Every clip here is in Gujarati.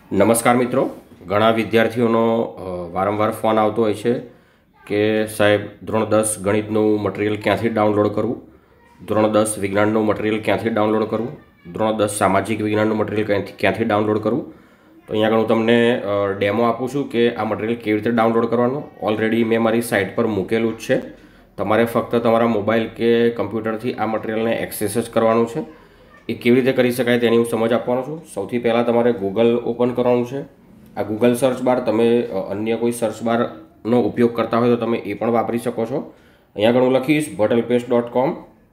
નમસ્કાર મિત્રો, ઘણા વિદ્યાર્થીઓનો વારંવાર ફોન આવતો હોય છે કે સાહેબ ધોરણ 10 ગણિતનું મટીરિયલ ક્યાંથી ડાઉનલોડ કરવું, ધોરણ 10 વિજ્ઞાનનું મટીરિયલ ક્યાંથી ડાઉનલોડ કરવું, ધોરણ 10 સામાજિક વિજ્ઞાનનું મટીરિયલ ક્યાંથી ડાઉનલોડ કરવું. તો અહીંયા આગળ હું તમને ડેમો આપું છું કે આ મટીરિયલ કેવી રીતે ડાઉનલોડ કરવાનું. ઓલરેડી મેં મારી સાઇટ પર મૂકેલું જ છે. તમારે ફક્ત તમારા મોબાઈલ કે કમ્પ્યુટરથી આ મટીરિયલને એક્સેસ જ કરવાનું છે. એ કેવી રીતે કરી શકાય તેની હું સમજ આપવાનો છું. સૌથી પહેલાં તમારે ગૂગલ ઓપન કરવાનું છે. આ ગૂગલ સર્ચ બાર તમે અન્ય કોઈ સર્ચ બારનો ઉપયોગ કરતા હોય તો તમે એ પણ વાપરી શકો છો. અહીંયા આગળ હું લખીશ ભટ્ટઅલ્પેશ.com,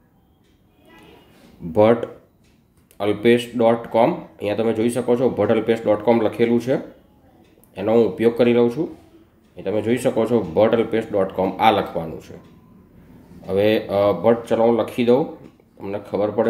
ભટ્ટઅલ્પેશ.com. અહીંયા તમે જોઈ શકો છો ભટ્ટઅલ્પેશ.com લખેલું છે, એનો હું ઉપયોગ કરી લઉં છું. એ તમે જોઈ શકો છો ભટ્ટઅલ્પેશ.com આ લખવાનું છે. હવે ભટ્ટ ચલો હું લખી દઉં, તમને ખબર પડે.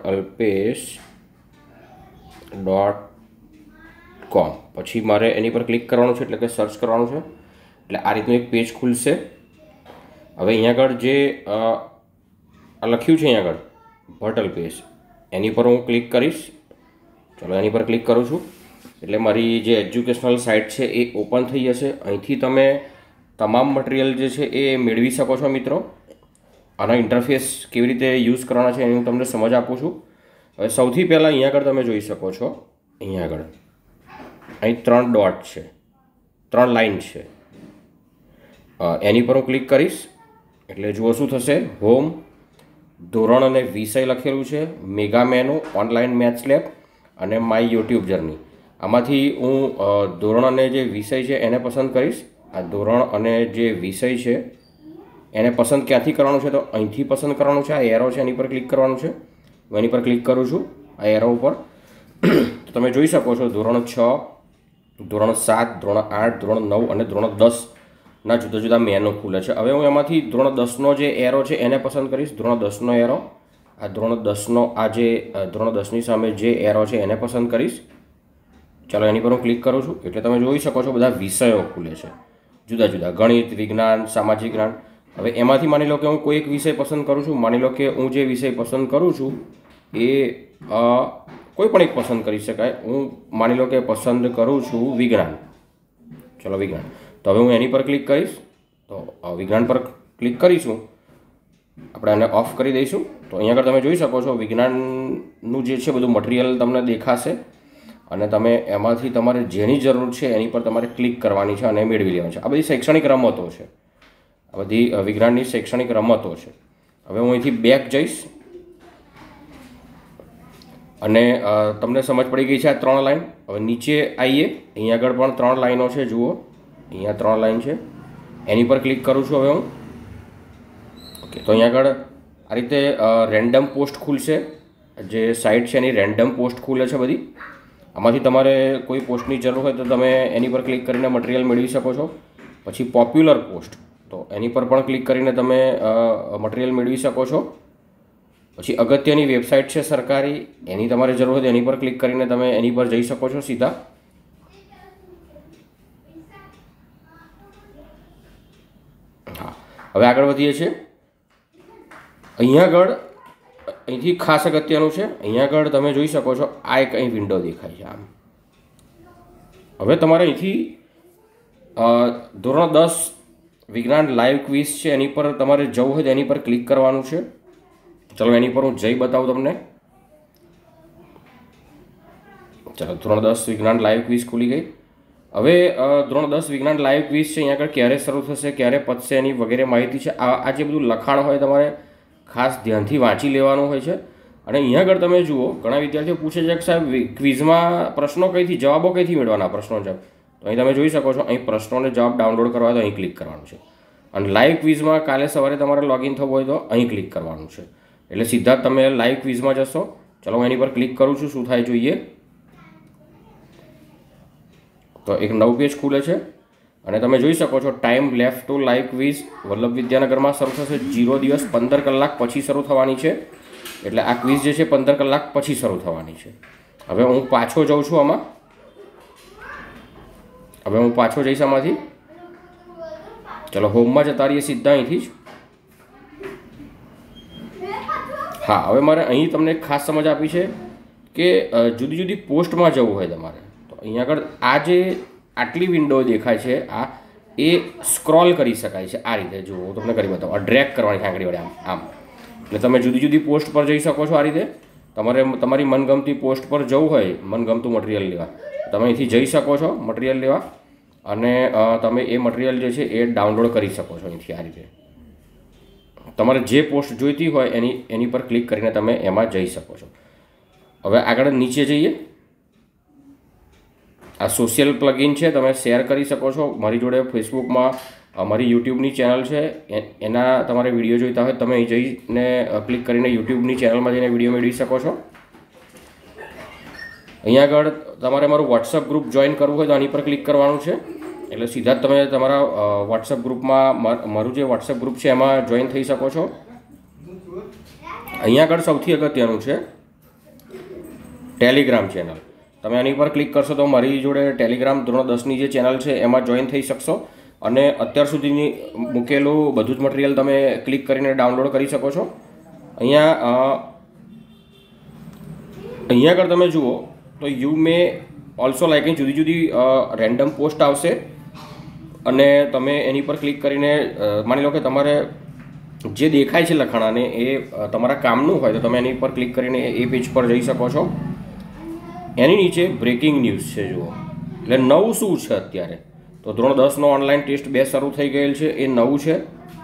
ભટ્ટઅલ્પેશ.com પછી મારે એની પર ક્લિક કરવાનું છે, એટલે કે સર્ચ કરવાનું છે. એટલે આ રીતનું એક પેજ ખુલશે. હવે અહીંયા આગળ જે લખ્યું છે અહીંયા આગળ ભટ્ટઅલ્પેશ, એની પર હું ક્લિક કરીશ. ચલો એની પર ક્લિક કરું છું એટલે મારી જે એજ્યુકેશનલ સાઇટ છે એ ઓપન થઈ જશે. અહીંથી તમે તમામ મટીરિયલ જે છે એ મેળવી શકો છો મિત્રો. આનો ઇન્ટરફેસ કેવી રીતે યુઝ કરવાના છે એની હું તમને સમજ આપું છું. હવે સૌથી પહેલાં અહીંયા આગળ તમે જોઈ શકો છો, અહીંયા આગળ અહીં 3 ડોટ છે, 3 લાઇન છે. એની પર હું ક્લિક કરીશ એટલે જુઓ શું થશે. હોમ, ધોરણ અને વિષય લખેલું છે, mega menu, online maths lab અને માય યુટ્યુબ જર્ની. આમાંથી હું ધોરણ અને જે વિષય છે એને પસંદ કરીશ. આ ધોરણ અને જે વિષય છે એને પસંદ ક્યાંથી કરવાનું છે, તો અહીંથી પસંદ કરવાનું છે. આ એરો છે એની પર ક્લિક કરવાનું છે. હું એની પર ક્લિક કરું છું, આ એરો ઉપર. તો તમે જોઈ શકો છો ધોરણ 6, ધોરણ 7, ધોરણ 8, ધોરણ 9 અને ધોરણ 10ના જુદા જુદા મેનુ ખુલે છે. હવે હું એમાંથી ધોરણ 10નો જે એરો છે એને પસંદ કરીશ. ધોરણ 10નો એરો, આ ધોરણ 10નો આ જે ધોરણ 10ની સામે જે એરો છે એને પસંદ કરીશ. ચાલો એની પર હું ક્લિક કરું છું એટલે તમે જોઈ શકો છો બધા વિષયો ખુલે છે જુદા જુદા, ગણિત, વિજ્ઞાન, સામાજિક જ્ઞાન. હવે એમાંથી માની લો કે હું કોઈ એક વિષય પસંદ કરું છું. માની લો કે હું જે વિષય પસંદ કરું છું એ કોઈ પણ એક પસંદ કરી શકાય. હું માની લો કે પસંદ કરું છું વિજ્ઞાન. ચલો વિજ્ઞાન. તો હવે હું એની પર ક્લિક કરીશ. તો વિજ્ઞાન પર ક્લિક કરીશું, આપણે આને ઓફ કરી દઈશું. તો અહીંયા આગળ તમે જોઈ શકો છો વિજ્ઞાનનું જે છે બધું મટીરિયલ તમને દેખાશે અને તમે એમાંથી તમારે જેની જરૂર છે એની પર તમારે ક્લિક કરવાની છે અને મેળવી લેવાની છે. આ બધી શૈક્ષણિક રમતો છે, આ બધી વિજ્ઞાનની શૈક્ષણિક રમતો છે. હવે હું અહીંથી બેક જઈશ અને તમને સમજ પડી ગઈ છે આ 3 લાઈન. હવે નીચે આવીએ, અહીંયા આગળ પણ 3 લાઈનો છે. જુઓ અહીંયા 3 લાઈન છે, એની પર ક્લિક કરું છું હવે હું. ઓકે, તો અહીંયા આગળ આ રીતે રેન્ડમ પોસ્ટ ખુલશે. જે સાઇટ છે એની રેન્ડમ પોસ્ટ ખુલે છે બધી. આમાંથી તમારે કોઈ પોસ્ટની જરૂર હોય તો તમે એની પર ક્લિક કરીને મટીરિયલ મેળવી શકો છો. પછી પોપ્યુલર પોસ્ટ, તો એની પર પણ ક્લિક કરીને તમે મટીરિયલ મેળવી શકો છો. પછી અગત્યની વેબસાઇટ છે સરકારી, એની તમારે જરૂર હોય તો એની પર ક્લિક કરીને તમે એની પર જઈ શકો છો સીધા. હા, હવે આગળ વધીએ છીએ. અહીંયા આગળ અહીંથી ખાસ અગત્યનું છે, અહીંયા આગળ તમે જોઈ શકો છો આ એક અહીં વિન્ડો દેખાય છે આમ. હવે તમારે અહીંથી ધોરણ 10 વિજ્ઞાન લાઈવ ક્વિઝ છે એની પર તમારે જવું હોય તો એની પર ક્લિક કરવાનું છે. ચલો એની પર હું જઈ બતાવું તમને. ચલો ધોરણ 10 વિજ્ઞાન લાઈવ ક્વિઝ ખુલી ગઈ. હવે ધોરણ 10 વિજ્ઞાન લાઈવ ક્વિઝ છે, અહીંયા આગળ ક્યારે શરૂ થશે, ક્યારે પતશે એની વગેરે માહિતી છે. આ જે બધું લખાણ હોય તમારે ખાસ ધ્યાનથી વાંચી લેવાનું હોય છે. અને અહીંયા આગળ તમે જુઓ ઘણા વિદ્યાર્થીઓ પૂછે છે કે સાહેબ ક્વિઝમાં પ્રશ્નો કઈથી, જવાબો કઈથી મેળવવાના, પ્રશ્નો જવાબ. તો અહીં તમે જોઈ શકો છો અહીં પ્રશ્નોને જવાબ ડાઉનલોડ કરવા તો અહીં ક્લિક કરવાનું છે. અને લાઈવ ક્વિઝમાં કાલે સવારે તમારે લોગિન થવું હોય તો અહીં ક્લિક કરવાનું છે. એટલે સીધા તમે લાઈવ ક્વિઝમાં જશો. ચલો હું એની પર ક્લિક કરું છું, શું થાય જોઈએ. તો એક નવું પેજ ખુલે છે અને તમે જોઈ શકો છો time left to live quiz Vallabh વિદ્યાનગરમાં શરૂ થશે. 0 દિવસ 15 કલાક પછી શરૂ થવાની છે. એટલે આ ક્વિઝ જે છે 15 કલાક પછી શરૂ થવાની છે. હવે હું પાછો જાઉં છું આમાં. હવે હું પાછો જઈશ આમાંથી. ચલો હોમમાં જતા રહીએ સીધા અહીંથી જ. હા, હવે મારે અહીં તમને ખાસ સમજ આપી છે કે જુદી જુદી પોસ્ટમાં જવું હોય તમારે તો અહીંયા આગળ આ જે આટલી વિન્ડો દેખાય છે આ એ સ્ક્રોલ કરી શકાય છે આ રીતે. જુઓ હું તમને કરી બતાવું. આ ડ્રેગ કરવાની છે આંગળી વડે આમ આમ એટલે તમે જુદી જુદી પોસ્ટ પર જઈ શકો છો આ રીતે. તમારે તમારી મનગમતી પોસ્ટ પર જવું હોય મનગમતું મટીરિયલ લેવા તમે અહીંથી જઈ શકો છો મટીરિયલ લેવા અને તમે એ મટીરિયલ જે છે એ ડાઉનલોડ કરી શકો છો અહીંથી આ રીતે. તમારે જે પોસ્ટ જોઈતી હોય એની પર ક્લિક કરીને તમે એમાં જઈ શકો છો. હવે આગળ નીચે જઈએ. આ સોશિયલ પ્લગઇન છે, તમે શેર કરી શકો છો. મારી જોડે ફેસબુકમાં મારી યુટ્યુબની ચેનલ છે એના તમારે વિડીયો જોઈતા હોય તમે અહીં જઈને ક્લિક કરીને યુટ્યુબની ચેનલમાં જઈને વિડીયો મેળવી શકો છો. અહીંયા આગળ તમારે મારું વોટ્સઅપ ગ્રુપ જોઈન કરવું હોય તો આની પર ક્લિક કરવાનું છે એટલે સીધા જ તમે તમારા વોટ્સઅપ ગ્રુપમાં મારું જે વોટ્સઅપ ગ્રુપ છે એમાં જોઈન થઈ શકો છો. અહીંયા આગળ સૌથી અગત્યનું છે ટેલિગ્રામ ચેનલ. તમે આની પર ક્લિક કરશો તો મારી જોડે ટેલિગ્રામ ધોરણ 10ની જે ચેનલ છે એમાં જોઈન થઈ શકશો અને અત્યાર સુધીની મૂકેલું બધું જ મટીરિયલ તમે ક્લિક કરીને ડાઉનલોડ કરી શકો છો. અહીંયા આગળ તમે જુઓ તો યુ મે ઓલ્સો લાઇક જુદી જુદી રેન્ડમ પોસ્ટ આવશે અને તમે એની પર ક્લિક કરીને માની લો કે તમારે જે દેખાય છે લખાણાને એ તમારા કામનું હોય તો તમે એની પર ક્લિક કરીને એ પેજ પર જઈ શકો છો. એની નીચે બ્રેકિંગ ન્યૂઝ છે જુઓ એટલે નવું શું છે અત્યારે તો ધોરણ 10નો ઓનલાઈન ટેસ્ટ 2 શરૂ થઈ ગયેલ છે એ નવું છે.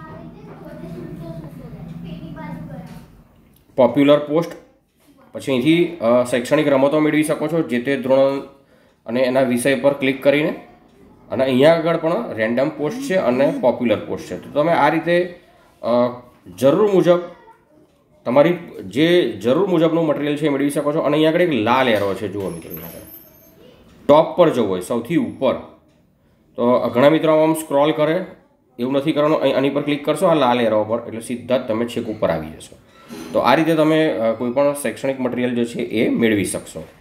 પોપ્યુલર પોસ્ટ પછી અહીંથી શૈક્ષણિક રમતો મેળવી શકો છો જે તે ધોરણ અને એના વિષય પર ક્લિક કરીને અને અહીંયા આગળ પણ રેન્ડમ પોસ્ટ છે અને પોપ્યુલર પોસ્ટ છે. તો તમે આ રીતે જરૂર મુજબ તમારી જે જરૂર મુજબનું મટીરિયલ છે એ મેળવી શકો છો. અને અહીંયા આગળ એક લાલ એરો છે જુઓ મિત્રો ટોપ પર જવું હોય સૌથી ઉપર તો ઘણા મિત્રો આમ સ્ક્રોલ કરે એવું નથી કરવાનું. આની પર ક્લિક કરશો આ લાલ એરો પર એટલે સીધા જ તમે છેક ઉપર આવી જશો. તો આ રીતે તમે કોઈ પણ શૈક્ષણિક મટીરિયલ જે છે એ મેળવી શકશો.